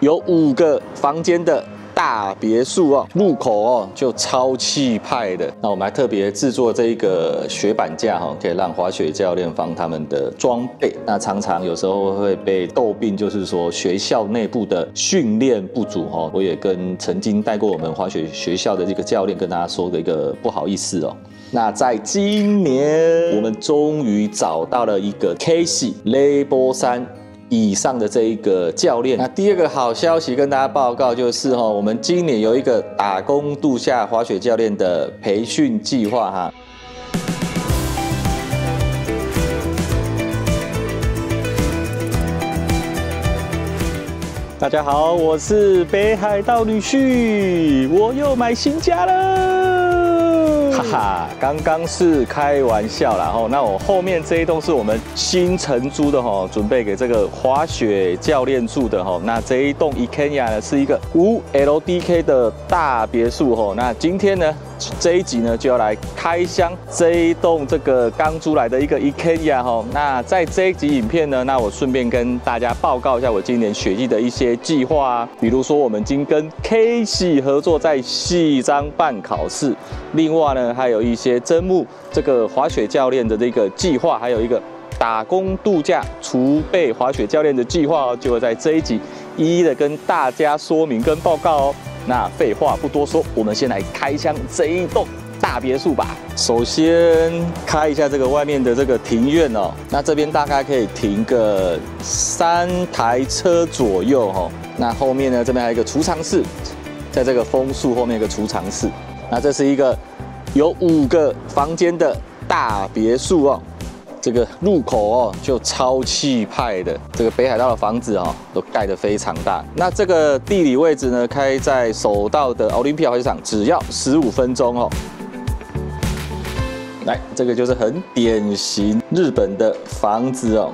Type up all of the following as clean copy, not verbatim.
有5个房间的大别墅哦，入口哦就超气派的。那我们还特别制作这一个雪板架哈，可以让滑雪教练放他们的装备。那常常有时候会被诟病，就是说学校内部的训练不足哦。我也跟曾经带过我们滑雪学校的这个教练跟大家说的一个不好意思哦。那在今年，我们终于找到了一个 Casey Level 3。以上的这一个教练，那第二个好消息跟大家报告就是我们今年有一个打工度假滑雪教练的培训计划哈。大家好，我是北海道女婿，我又买新家了，哈哈，刚刚是开玩笑啦吼。那我后面这一栋是我们新承租的吼，准备给这个滑雪教练住的吼。那这一栋 Ikenya 呢是一个5LDK 的大别墅吼。那今天呢这一集呢就要来开箱这一栋这个刚租来的一个 Ikenya 吼。那在这一集影片呢，那我顺便跟大家报告一下我今年雪季的一些计划啊，比如说我们已经跟 Casey 合作在西藏办考试，另外呢还有一些征募这个滑雪教练的这个计划，还有一个打工度假储备滑雪教练的计划哦，就会在这一集一一的跟大家说明跟报告哦。那废话不多说，我们先来开箱这一栋大别墅吧。首先开一下这个外面的这个庭院哦，那这边大概可以停个3台车左右哦。那后面呢，这边还有一个储藏室，在这个枫树后面有个储藏室。那这是一个有5个房间的大别墅哦。这个入口哦就超气派的，这个北海道的房子哦都盖得非常大。那这个地理位置呢，开在首道的奥林匹亚滑雪场，只要15分钟哦。来，这个就是很典型日本的房子哦。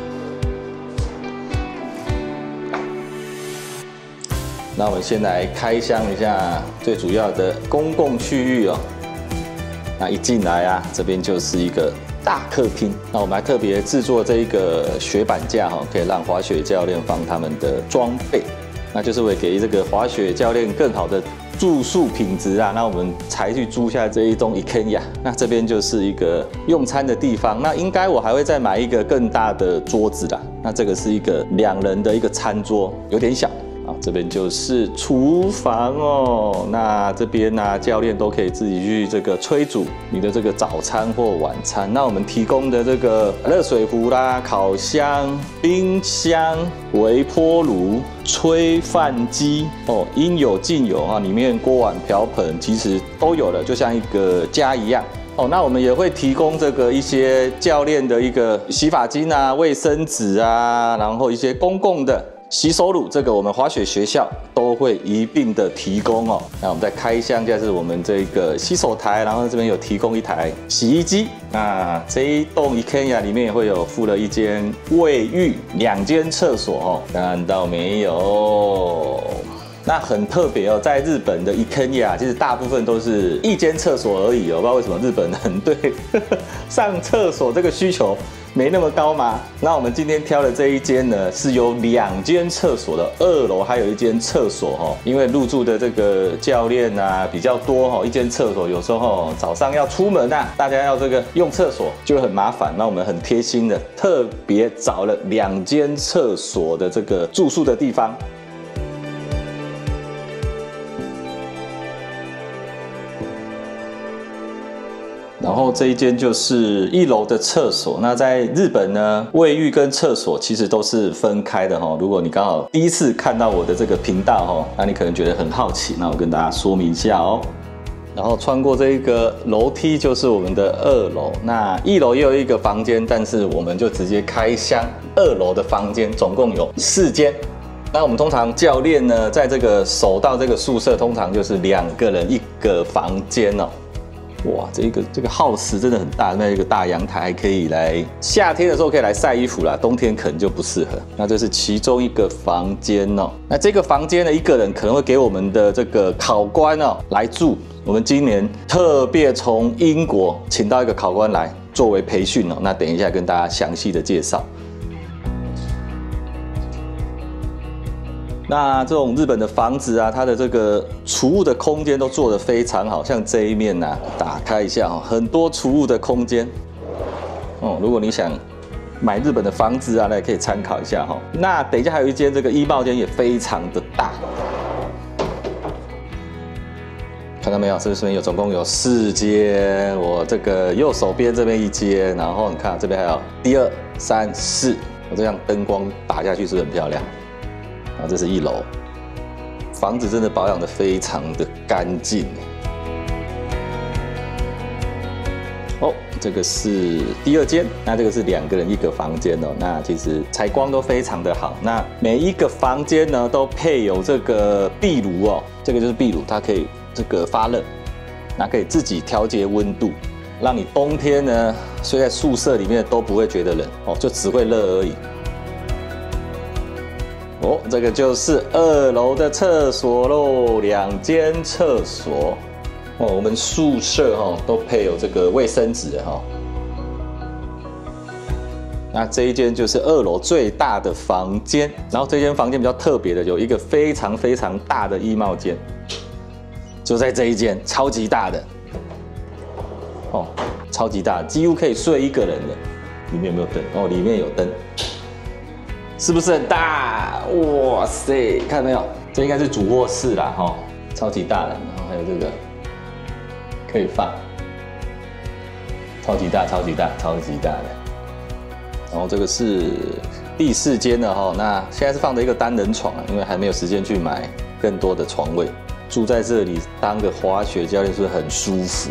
那我们先来开箱一下最主要的公共区域哦。那一进来啊，这边就是一个大客厅。那我们还特别制作这一个雪板架哈，可以让滑雪教练放他们的装备，那就是为给这个滑雪教练更好的住宿品质啊。那我们才去租下这一栋 Ikenya。那这边就是一个用餐的地方。那应该我还会再买一个更大的桌子啦。那这个是一个2人的一个餐桌，有点小。这边就是厨房哦。那这边呢，教练都可以自己去这个炊煮你的这个早餐或晚餐。那我们提供的这个热水壶啦、烤箱、冰箱、微波炉、炊饭机哦，应有尽有啊。里面锅碗瓢盆其实都有了，就像一个家一样。哦，那我们也会提供这个一些教练的一个洗发精啊、卫生纸啊，然后一些公共的洗手乳，这个我们滑雪学校都会一并的提供哦。那我们再开箱，就是我们这个洗手台，然后这边有提供一台洗衣机。那这一栋 Ikenya 里面也会有附了一间卫浴、2间厕所哦，看到没有？那很特别哦，在日本的 Ikenya 其实大部分都是1间厕所而已哦，不知道为什么日本人对上厕所这个需求没那么高嘛。那我们今天挑的这一间呢，是有2间厕所的，2楼还有1间厕所哦。因为入住的这个教练啊比较多哦，1间厕所有时候早上要出门啊，大家要这个用厕所就很麻烦。那我们很贴心的特别找了2间厕所的这个住宿的地方。然后这一间就是1楼的厕所。那在日本呢，卫浴跟厕所其实都是分开的哈。如果你刚好第一次看到我的这个频道哈，那你可能觉得很好奇，那我跟大家说明一下哦。然后穿过这一个楼梯就是我们的2楼。那1楼也有一个房间，但是我们就直接开箱2楼的房间，总共有4间。那我们通常教练呢，在这个首道这个宿舍，通常就是2个人1个房间哦。哇，这个house真的很大，那一个大阳台，还可以来夏天的时候可以来晒衣服啦，冬天可能就不适合。那这是其中一个房间哦。那这个房间呢，1个人可能会给我们的这个考官哦来住。我们今年特别从英国请到一个考官来作为培训哦。那等一下跟大家详细的介绍。 那这种日本的房子啊，它的这个储物的空间都做得非常好，像这一面啊，打开一下很多储物的空间。如果你想买日本的房子啊，那也可以参考一下那等一下还有一间这个衣帽间也非常的大。看到没有？这边有总共有4间，我这个右手边这边1间，然后你看这边还有第2、3、4，我这样灯光打下去是不是很漂亮？然后这是1楼，房子真的保养得非常的干净。这个是第2间，那这个是2个人1个房间那其实采光都非常的好。那每一个房间呢都配有这个壁炉这个就是壁炉，它可以这个发热，那可以自己调节温度，让你冬天呢睡在宿舍里面都不会觉得冷就只会热而已。这个就是2楼的厕所咯，2间厕所。我们宿舍都配有这个卫生纸那这一间就是2楼最大的房间，然后这间房间比较特别的，有一个非常非常大的衣帽间，就在这一间，超级大的超级大，几乎可以睡1个人的。里面有没有灯？里面有灯，是不是很大？哇塞，看到没有？这应该是主卧室啦超级大的，然后还有这个。可以放，超级大，超级大，超级大的。然后这个是第4间了那现在是放着一个单人床因为还没有时间去买更多的床位。住在这里当个滑雪教练是不是很舒服？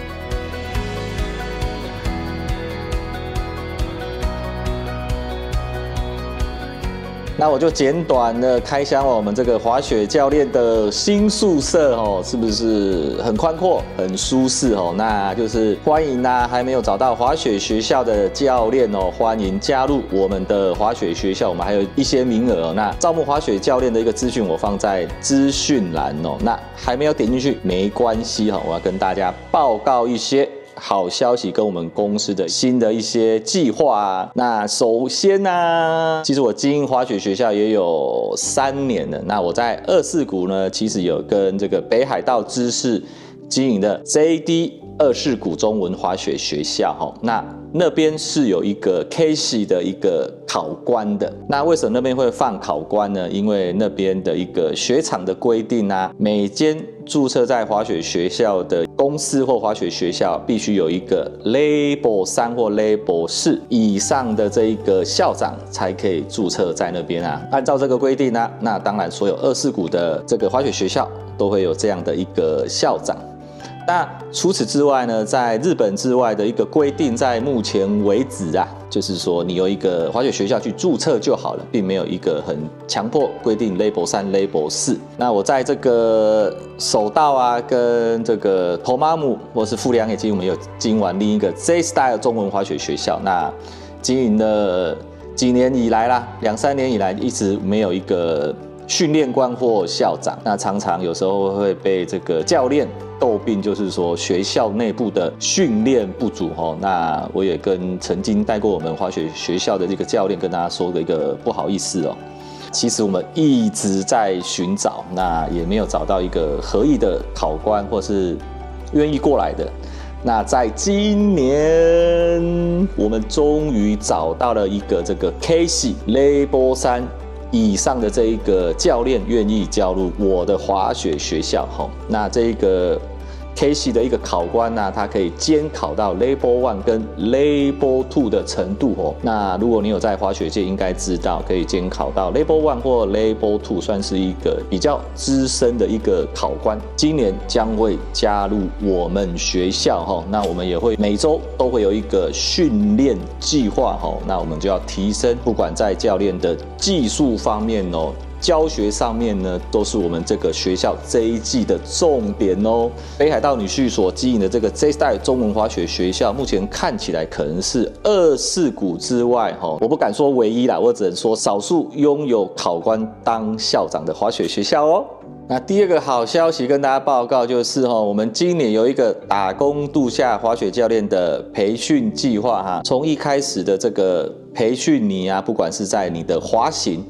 那我就简短的开箱我们这个滑雪教练的新宿舍是不是很宽阔、很舒适那就是欢迎还没有找到滑雪学校的教练欢迎加入我们的滑雪学校，我们还有一些名额那招募滑雪教练的一个资讯我放在资讯栏那还没有点进去没关系我要跟大家报告一些好消息跟我们公司的新的一些计划那首先其实我经营滑雪学校也有3年了。那我在24谷呢，其实有跟这个北海道知识经营的 JD 24谷中文滑雪学校那边是有一个 Casey 的一个考官的。那为什么那边会放考官呢？因为那边的一个雪场的规定每间注册在滑雪学校的公司或滑雪学校必须有一个 Level 3或 Level 4以上的这一个校长才可以注册在那边按照这个规定那当然所有24谷的这个滑雪学校都会有这样的一个校长。那除此之外呢，在日本之外的一个规定，在目前为止就是说你有一个滑雪学校去注册就好了，并没有一个很强迫规定 Level 3、Level 4。那我在这个手道跟这个头马姆或是富良野经营，我们有经营完另一个 J Style 中文滑雪学校，那经营了几年以来2、3年以来一直没有一个训练官或校长，那常常有时候会被这个教练诟病，就是说学校内部的训练不足那我也跟曾经带过我们滑雪学校的这个教练跟大家说的一个不好意思其实我们一直在寻找，那也没有找到一个合意的考官或是愿意过来的。那在今年，我们终于找到了一个这个 Casey Level 3以上的这一个教练愿意加入我的滑雪学校那这个 Casey 的一个考官他可以监考到 Level 1跟 Level 2的程度那如果你有在滑雪界应该知道，可以监考到 Level 1或 Level 2，算是一个比较资深的一个考官。今年将会加入我们学校那我们也会每周都会有一个训练计划那我们就要提升，不管在教练的技术方面教学上面呢，都是我们这个学校这一季的重点北海道女婿所经营的这个 J Style 中文滑雪学校，目前看起来可能是24谷之外我不敢说唯一啦，我只能说少数拥有考官当校长的滑雪学校那第2个好消息跟大家报告就是我们今年有一个打工度假滑雪教练的培训计划从一开始的这个培训你不管是在你的滑行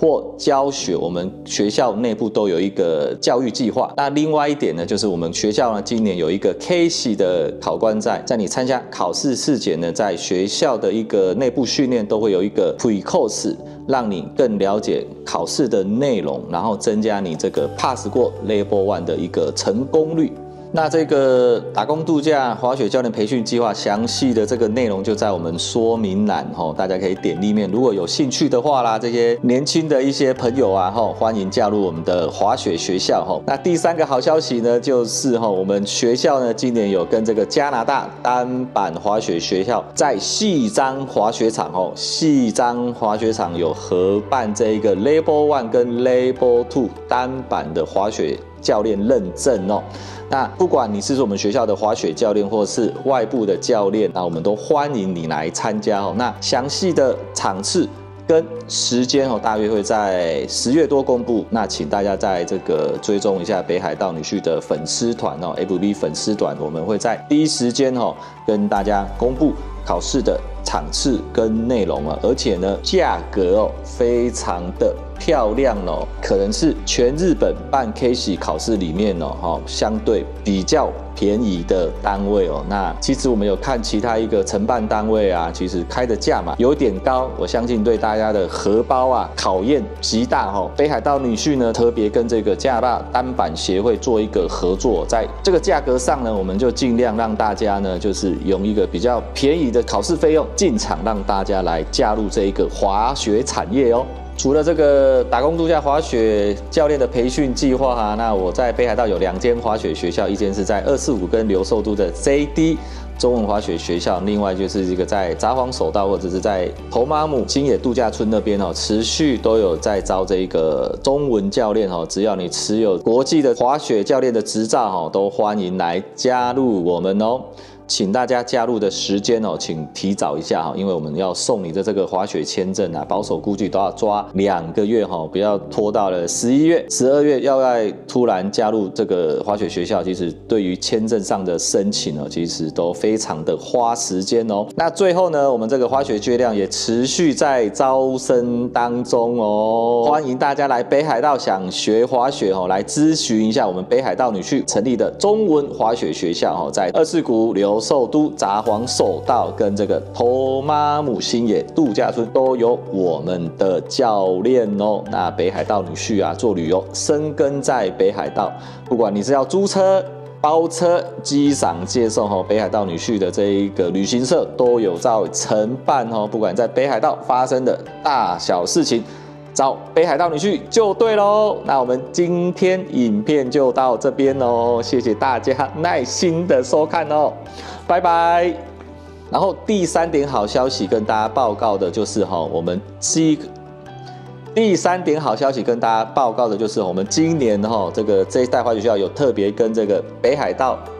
或教学，我们学校内部都有一个教育计划。那另外一点呢，就是我们学校呢今年有一个 KC 的考官在你参加考试之前呢，在学校的一个内部训练都会有一个 pre-course， 让你更了解考试的内容，然后增加你这个 pass 过 Level 1的一个成功率。那这个打工度假滑雪教练培训计划详细的这个内容就在我们说明栏大家可以点里面。如果有兴趣的话啦，这些年轻的一些朋友啊欢迎加入我们的滑雪学校那第3个好消息呢，就是我们学校呢今年有跟这个加拿大单板滑雪学校在细章滑雪场细章滑雪场有合办这一个 Level 1跟 Level 2单板的滑雪教练认证那不管你是我们学校的滑雪教练，或是外部的教练，那我们都欢迎你来参加那详细的场次跟时间大约会在10月多公布。那请大家在这个追踪一下北海道女婿的粉丝团FB 粉丝团，我们会在第一时间跟大家公布考试的场次跟内容而且呢价格非常的漂亮可能是全日本办 KC 考试里面相对比较便宜的单位那其实我们有看其他一个承办单位啊，其实开的价码有点高，我相信对大家的荷包啊考验极大北海道女婿呢特别跟这个加拿大单板协会做一个合作，在这个价格上呢，我们就尽量让大家呢就是用一个比较便宜的考试费用进场，让大家来加入这一个滑雪产业除了这个打工度假滑雪教练的培训计划那我在北海道有2间滑雪学校，一间是在245跟留寿都的 JD 中文滑雪学校，另外就是一个在札幌首道或者是在头马姆新野度假村那边持续都有在招这一个中文教练只要你持有国际的滑雪教练的执照都欢迎来加入我们请大家加入的时间请提早一下因为我们要送你的这个滑雪签证啊，保守估计都要抓2个月不要拖到了11月、12月要再突然加入这个滑雪学校，其实对于签证上的申请其实都非常的花时间那最后呢，我们这个滑雪学亮也持续在招生当中欢迎大家来北海道想学滑雪来咨询一下我们北海道女婿成立的中文滑雪学校在249留寿都、札幌首道跟这个头马姆新野度假村都有我们的教练那北海道女婿啊，做旅游深耕在北海道，不管你是要租车、包车、机场接送北海道女婿的这一个旅行社都有在承办不管在北海道发生的大小事情，找北海道女婿就对咯。那我们今天影片就到这边谢谢大家耐心的收看拜拜。然后第3点好消息跟大家报告的就是我们第3点好消息跟大家报告的就是我们今年这一代滑雪学校有特别跟这个北海道